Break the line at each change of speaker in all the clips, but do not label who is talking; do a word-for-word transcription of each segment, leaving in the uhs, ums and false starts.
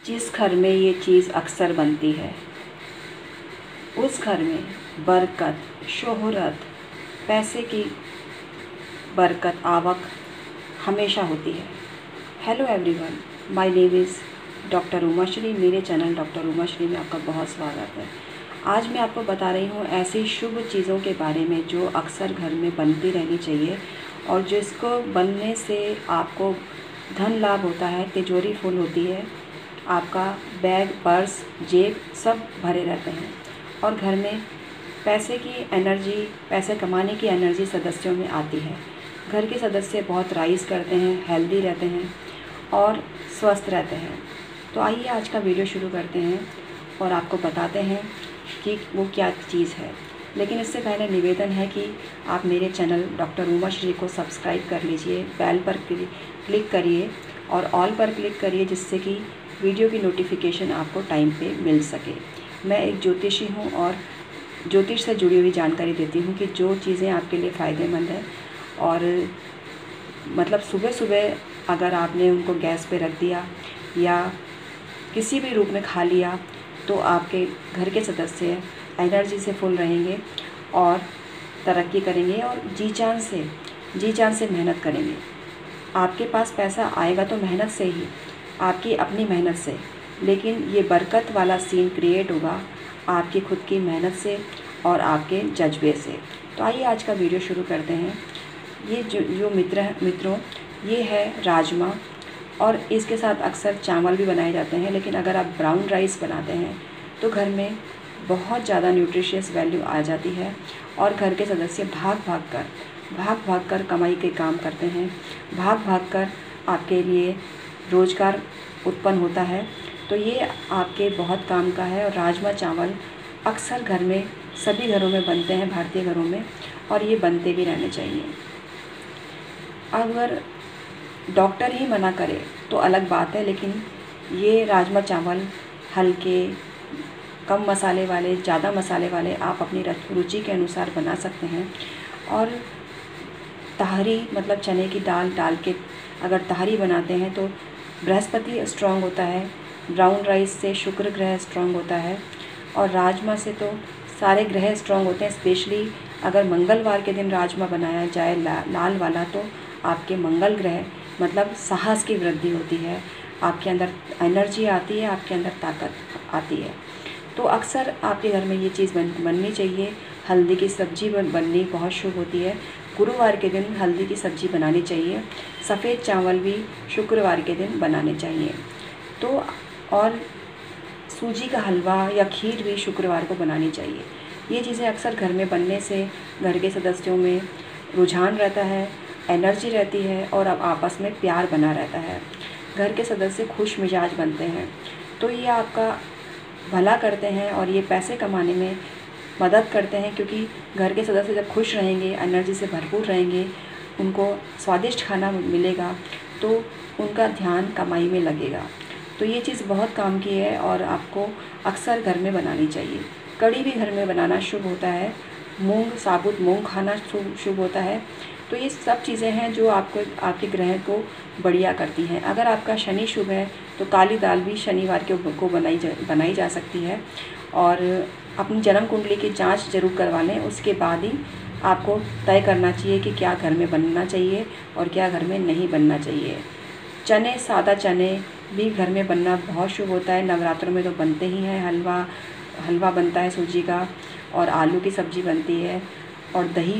जिस घर में ये चीज़ अक्सर बनती है उस घर में बरकत, शोहरत, पैसे की बरकत, आवक हमेशा होती है। Hello everyone, my name is doctor Umashri. मेरे चैनल डॉक्टर उमाश्री में आपका बहुत स्वागत है। आज मैं आपको बता रही हूँ ऐसी शुभ चीज़ों के बारे में जो अक्सर घर में बनती रहनी चाहिए और जिसको बनने से आपको धन लाभ होता है, तिजोरी फुल होती है, आपका बैग, पर्स, जेब सब भरे रहते हैं और घर में पैसे की एनर्जी, पैसे कमाने की एनर्जी सदस्यों में आती है। घर के सदस्य बहुत राइज करते हैं, हेल्दी रहते हैं और स्वस्थ रहते हैं। तो आइए आज का वीडियो शुरू करते हैं और आपको बताते हैं कि वो क्या चीज़ है। लेकिन इससे पहले निवेदन है कि आप मेरे चैनल डॉक्टर उमाश्री को सब्सक्राइब कर लीजिए, बेल पर क्लिक करिए और ऑल पर क्लिक करिए जिससे कि वीडियो की नोटिफिकेशन आपको टाइम पे मिल सके। मैं एक ज्योतिषी हूँ और ज्योतिष से जुड़ी हुई जानकारी देती हूँ कि जो चीज़ें आपके लिए फ़ायदेमंद है और मतलब सुबह सुबह अगर आपने उनको गैस पे रख दिया या किसी भी रूप में खा लिया तो आपके घर के सदस्य एनर्जी से फुल रहेंगे और तरक्की करेंगे और जी जान से जी जान से मेहनत करेंगे। आपके पास पैसा आएगा तो मेहनत से ही, आपकी अपनी मेहनत से, लेकिन ये बरकत वाला सीन क्रिएट होगा आपकी खुद की मेहनत से और आपके जज्बे से। तो आइए आज का वीडियो शुरू करते हैं। ये जो जो मित्र मित्रों ये है राजमा और इसके साथ अक्सर चावल भी बनाए जाते हैं, लेकिन अगर आप ब्राउन राइस बनाते हैं तो घर में बहुत ज़्यादा न्यूट्रिशियस वैल्यू आ जाती है और घर के सदस्य भाग भाग कर भाग भाग कर कमाई के काम करते हैं, भाग भाग कर आपके लिए रोज़गार उत्पन्न होता है। तो ये आपके बहुत काम का है और राजमा चावल अक्सर घर में सभी घरों में बनते हैं, भारतीय घरों में, और ये बनते भी रहने चाहिए। अगर डॉक्टर ही मना करे तो अलग बात है, लेकिन ये राजमा चावल हल्के, कम मसाले वाले, ज़्यादा मसाले वाले आप अपनी रुचि के अनुसार बना सकते हैं। और तहरी मतलब चने की दाल डाल के अगर तहरी बनाते हैं तो बृहस्पति स्ट्रांग होता है, ब्राउन राइस से शुक्र ग्रह स्ट्रांग होता है और राजमा से तो सारे ग्रह स्ट्रांग होते हैं। स्पेशली अगर मंगलवार के दिन राजमा बनाया जाए ला, लाल वाला तो आपके मंगल ग्रह मतलब साहस की वृद्धि होती है, आपके अंदर एनर्जी आती है, आपके अंदर ताकत आती है। तो अक्सर आपके घर में ये चीज़ बन बननी चाहिए। हल्दी की सब्ज़ी बन, बननी बहुत शुभ होती है। गुरुवार के दिन हल्दी की सब्ज़ी बनानी चाहिए। सफ़ेद चावल भी शुक्रवार के दिन बनाने चाहिए। तो और सूजी का हलवा या खीर भी शुक्रवार को बनानी चाहिए। ये चीज़ें अक्सर घर में बनने से घर के सदस्यों में रुझान रहता है, एनर्जी रहती है और अब आपस में प्यार बना रहता है। घर के सदस्य खुश मिजाज बनते हैं। तो ये आपका भला करते हैं और ये पैसे कमाने में मदद करते हैं, क्योंकि घर के सदस्य जब खुश रहेंगे, एनर्जी से भरपूर रहेंगे, उनको स्वादिष्ट खाना मिलेगा तो उनका ध्यान कमाई में लगेगा। तो ये चीज़ बहुत काम की है और आपको अक्सर घर में बनानी चाहिए। कढ़ी भी घर में बनाना शुभ होता है। मूंग, साबुत मूंग खाना शुभ होता है। तो ये सब चीज़ें हैं जो आपको आपके ग्रह को बढ़िया करती हैं। अगर आपका शनि शुभ है तो काली दाल भी शनिवार के को बनाई जा बनाई जा सकती है और अपनी जन्म कुंडली की जांच जरूर करवा लें। उसके बाद ही आपको तय करना चाहिए कि क्या घर में बनना चाहिए और क्या घर में नहीं बनना चाहिए। चने, सादा चने भी घर में बनना बहुत शुभ होता है। नवरात्रों में तो बनते ही हैं। हलवा हलवा बनता है सूजी का और आलू की सब्ज़ी बनती है और दही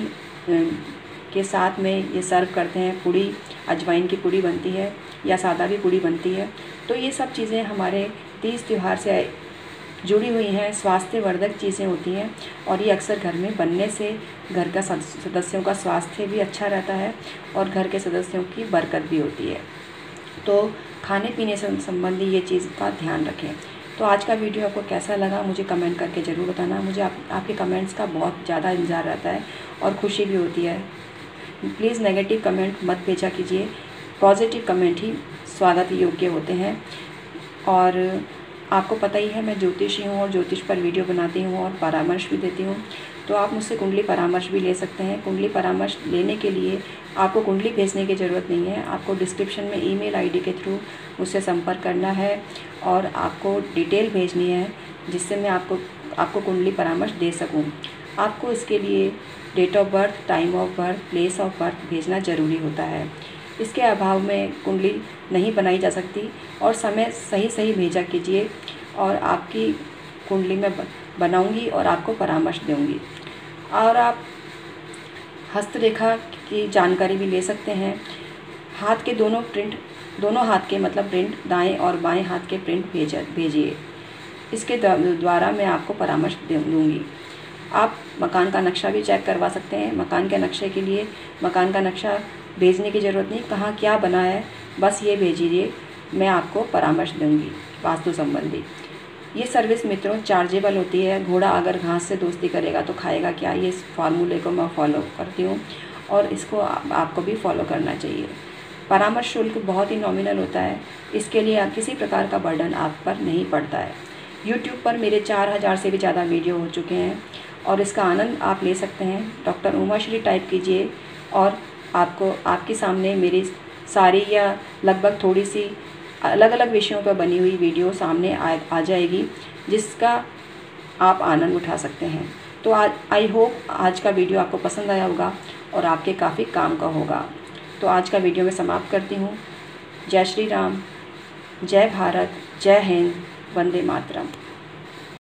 के साथ में ये सर्व करते हैं। पूड़ी, अजवाइन की पूड़ी बनती है या सादा भी पूड़ी बनती है। तो ये सब चीज़ें हमारे तीज त्यौहार से जुड़ी हुई हैं, स्वास्थ्यवर्धक चीज़ें होती हैं और ये अक्सर घर में बनने से घर का सदस्यों का स्वास्थ्य भी अच्छा रहता है और घर के सदस्यों की बरकत भी होती है। तो खाने पीने से संबंधी ये चीज़ का ध्यान रखें। तो आज का वीडियो आपको कैसा लगा मुझे कमेंट करके ज़रूर बताना। मुझे आप, आपके कमेंट्स का बहुत ज़्यादा इंतज़ार रहता है और खुशी भी होती है। प्लीज़ नेगेटिव कमेंट मत भेजा कीजिए, पॉजिटिव कमेंट ही स्वागत योग्य होते हैं। और आपको पता ही है मैं ज्योतिषी हूँ और ज्योतिष पर वीडियो बनाती हूँ और परामर्श भी देती हूँ। तो आप मुझसे कुंडली परामर्श भी ले सकते हैं। कुंडली परामर्श लेने के लिए आपको कुंडली भेजने की ज़रूरत नहीं है, आपको डिस्क्रिप्शन में ईमेल आईडी के थ्रू मुझसे संपर्क करना है और आपको डिटेल भेजनी है जिससे मैं आपको आपको कुंडली परामर्श दे सकूं। आपको इसके लिए date of birth, time of birth, place of birth भेजना ज़रूरी होता है। इसके अभाव में कुंडली नहीं बनाई जा सकती और समय सही सही भेजा कीजिए और आपकी कुंडली में बनाऊंगी और आपको परामर्श दूंगी। और आप हस्तरेखा की जानकारी भी ले सकते हैं। हाथ के दोनों प्रिंट दोनों हाथ के मतलब प्रिंट दाएं और बाएं हाथ के प्रिंट भेज भेजिए। इसके द्वारा मैं आपको परामर्श दूंगी। आप मकान का नक्शा भी चेक करवा सकते हैं। मकान के नक्शे के लिए मकान का नक्शा भेजने की ज़रूरत नहीं, कहाँ क्या बना है बस ये भेजिए, मैं आपको परामर्श दूंगी वास्तु संबंधी। ये सर्विस मित्रों चार्जेबल होती है। घोड़ा अगर घास से दोस्ती करेगा तो खाएगा क्या, ये इस फार्मूले को मैं फॉलो करती हूँ और इसको आप, आपको भी फॉलो करना चाहिए। परामर्श शुल्क बहुत ही नॉमिनल होता है, इसके लिए आप किसी प्रकार का बर्डन आप पर नहीं पड़ता है। यूट्यूब पर मेरे चार हज़ार से भी ज़्यादा वीडियो हो चुके हैं और इसका आनंद आप ले सकते हैं। डॉक्टर उमाश्री टाइप कीजिए और आपको आपके सामने मेरी सारी या लगभग थोड़ी सी अलग अलग विषयों पर बनी हुई वीडियो सामने आ, आ जाएगी जिसका आप आनंद उठा सकते हैं। तो आज आई होप आज का वीडियो आपको पसंद आया होगा और आपके काफ़ी काम का होगा। तो आज का वीडियो मैं समाप्त करती हूँ। जय श्री राम, जय भारत, जय हिंद, वंदे मातरम।